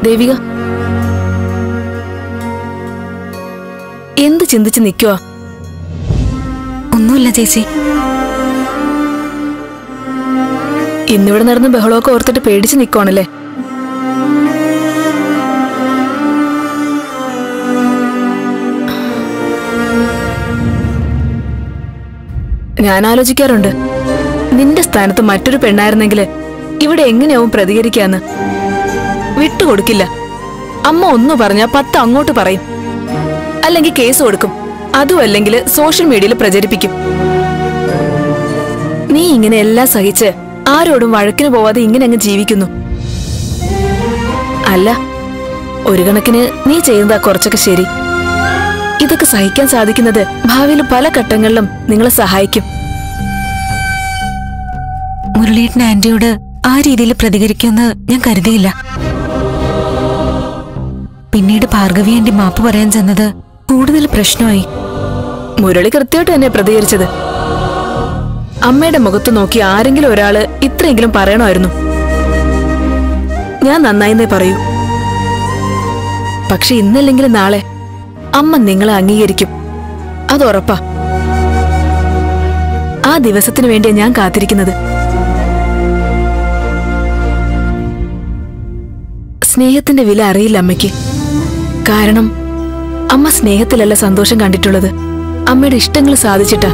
ദേവിക, എന്ത് ചിന്തിച്ച് നിൽക്കുവാ? ഒന്നുമില്ല ചേച്ചി. ഇന്നിവിടെ നടന്ന ബഹളമൊക്കെ ഓർത്തിട്ട് പേടിച്ച് നിൽക്കുവാണല്ലേ? ഞാൻ ആലോചിക്കാറുണ്ട്, നിന്റെ സ്ഥാനത്ത് മറ്റൊരു പെണ്ണായിരുന്നെങ്കിൽ ഇവിടെ എങ്ങനെയാവും പ്രതികരിക്കാന്ന്. വിട്ടുകൊടുക്കില്ല. അമ്മ ഒന്ന് പറഞ്ഞാ 10 അങ്ങോട്ട് പറയും, അല്ലെങ്കിൽ കേസ് കൊടുക്കും, അതും അല്ലെങ്കിൽ സോഷ്യൽ മീഡിയയിൽ പ്രചരിപ്പിക്കും. നീ ഇങ്ങനെ എല്ലാം സഹിച്ച് ആരോടും വഴക്കിന് പോവാതെ ഇങ്ങനെ അങ്ങ് ജീവിക്കുന്നു. അല്ല, ഒരു കണക്കിന് നീ ചെയ്യുന്നതാ കുറച്ചൊക്കെ ശരി. ഇതൊക്കെ സഹിക്കാൻ സാധിക്കുന്നത് ഭാവിയിൽ പല ഘട്ടങ്ങളിലും നിങ്ങളെ സഹായിക്കും. മുരളിയേട്ടൻ ആന്റിയോട് ആ രീതിയിൽ പ്രതികരിക്കുമെന്ന് ഞാൻ കരുതിയില്ല. പിന്നീട് ഭാർഗവി ആന്റി മാപ്പ് പറയാൻ ചെന്നത് കൂടുതൽ പ്രശ്നമായി. മുരളി കൃത്യമായിട്ട് തന്നെ പ്രതികരിച്ചത്. അമ്മയുടെ മുഖത്ത് നോക്കി ആരെങ്കിലും ഒരാള് ഇത്രയെങ്കിലും പറയണമായിരുന്നു. ഞാൻ നന്നായിന്നേ പറയൂ. പക്ഷെ ഇന്നല്ലെങ്കിൽ നാളെ അമ്മ നിങ്ങളെ അംഗീകരിക്കും, അത് ഉറപ്പാ. ആ ദിവസത്തിനു വേണ്ടിയാ ഞാൻ കാത്തിരിക്കുന്നത്. സ്നേഹത്തിന്റെ വില അറിയില്ല അമ്മയ്ക്ക്. കാരണം അമ്മ സ്നേഹത്തിലല്ല സന്തോഷം കണ്ടിട്ടുള്ളത്, അമ്മയുടെ ഇഷ്ടങ്ങൾ സാധിച്ചിട്ടാ.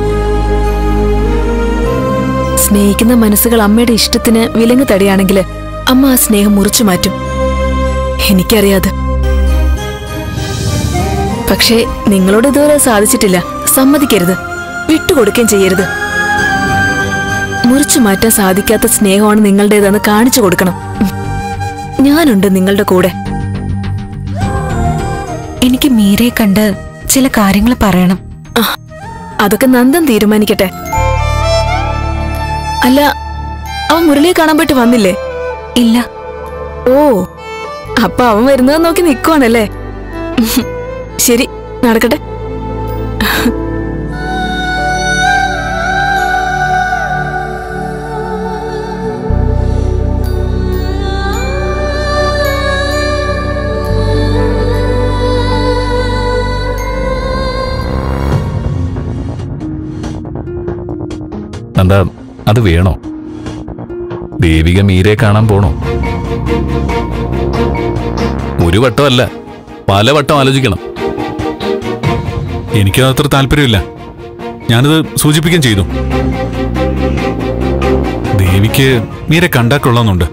സ്നേഹിക്കുന്ന മനസ്സുകൾ അമ്മയുടെ ഇഷ്ടത്തിന് വിലങ്ങ് തടിയാണെങ്കിൽ അമ്മ ആ സ്നേഹം മുറിച്ചു മാറ്റും. എനിക്കറിയാതെ. പക്ഷേ നിങ്ങളോട് ഇതുവരെ സാധിച്ചിട്ടില്ല. സമ്മതിക്കരുത്, വിട്ടുകൊടുക്കുകയും ചെയ്യരുത്. മുറിച്ചു മാറ്റാൻ സാധിക്കാത്ത സ്നേഹമാണ് നിങ്ങളുടേതെന്ന് കാണിച്ചു കൊടുക്കണം. ഞാനുണ്ട് നിങ്ങളുടെ കൂടെ. എനിക്ക് മീരയെ കണ്ട് ചില കാര്യങ്ങൾ പറയണം. അതൊക്കെ നന്ദൻ തീരുമാനിക്കട്ടെ. അല്ല, അവൻ മുരളിയെ കാണാൻ പോയിട്ട് വന്നില്ലേ? ഇല്ല. ഓ, അപ്പൊ അവൻ വരുന്നത് നോക്കി നിൽക്കുവാണല്ലേ? ശരി, നടക്കട്ടെ. എന്താ അത് വേണോ? ദേവിക മീരയെ കാണാൻ പോണോ? ഒരു വട്ടമല്ല, പല വട്ടം ആലോചിക്കണം. എനിക്കത് അത്ര താല്പര്യമില്ല. ഞാനത് സൂചിപ്പിക്കുകയും ചെയ്തു. ദേവിക്ക് മീരെ കണ്ടാൽ കൊള്ളാന്നുണ്ട്.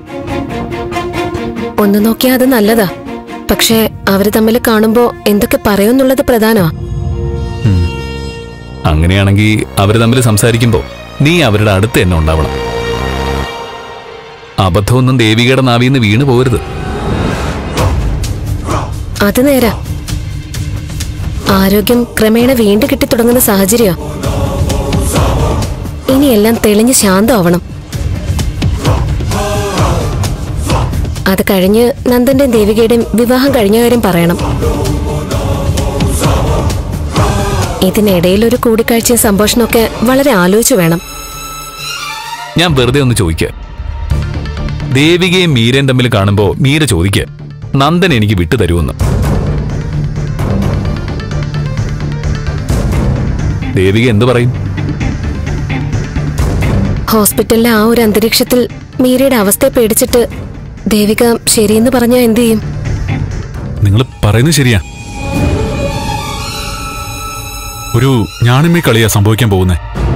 ഒന്ന് നോക്കിയാൽ അത് നല്ലതാ. പക്ഷേ അവര് തമ്മിൽ കാണുമ്പോ എന്തൊക്കെ പറയുമെന്നുള്ളത് പ്രധാനമാ. അങ്ങനെയാണെങ്കിൽ അവര് തമ്മിൽ സംസാരിക്കുമ്പോ നീ അവരുടെ അടുത്ത് തന്നെ ഉണ്ടാവണം. അബദ്ധമൊന്നും ദേവികയുടെ നാവിന്ന് വീണു പോകരുത്. അത് നേരാ. ആരോഗ്യം ക്രമേണ വീണ്ടും കിട്ടിത്തുടങ്ങുന്ന സാഹചര്യ. ഇനിയെല്ലാം തെളിഞ്ഞ് ശാന്തമാവണം. അത് കഴിഞ്ഞ് നന്ദന്റെയും ദേവികയുടെയും വിവാഹം കഴിഞ്ഞ കാര്യം പറയണം. ഇതിനിടയിൽ ഒരു കൂടിക്കാഴ്ചയും സംഭാഷണമൊക്കെ വളരെ ആലോചിച്ചു വേണം. ഞാൻ വെറുതെ ഒന്ന് ചോദിക്കുക. ദേവികയും മീരയും തമ്മിൽ കാണുമ്പോ മീര ചോദിക്കുക, നന്ദൻ എനിക്ക് വിട്ടു തരുമെന്ന്. ദേവിക എന്തു പറയും? ഹോസ്പിറ്റലിലെ ആ ഒരു അന്തരീക്ഷത്തിൽ മീരയുടെ അവസ്ഥയെ പേടിച്ചിട്ട് ദേവിക ശരിയെന്ന് പറഞ്ഞാൽ എന്തു ചെയ്യും? നിങ്ങൾ പറയുന്നത് ശരിയാ. ഒരു ഞാണിമ്മ കളിയാ സംഭവിക്കാൻ പോകുന്നേ.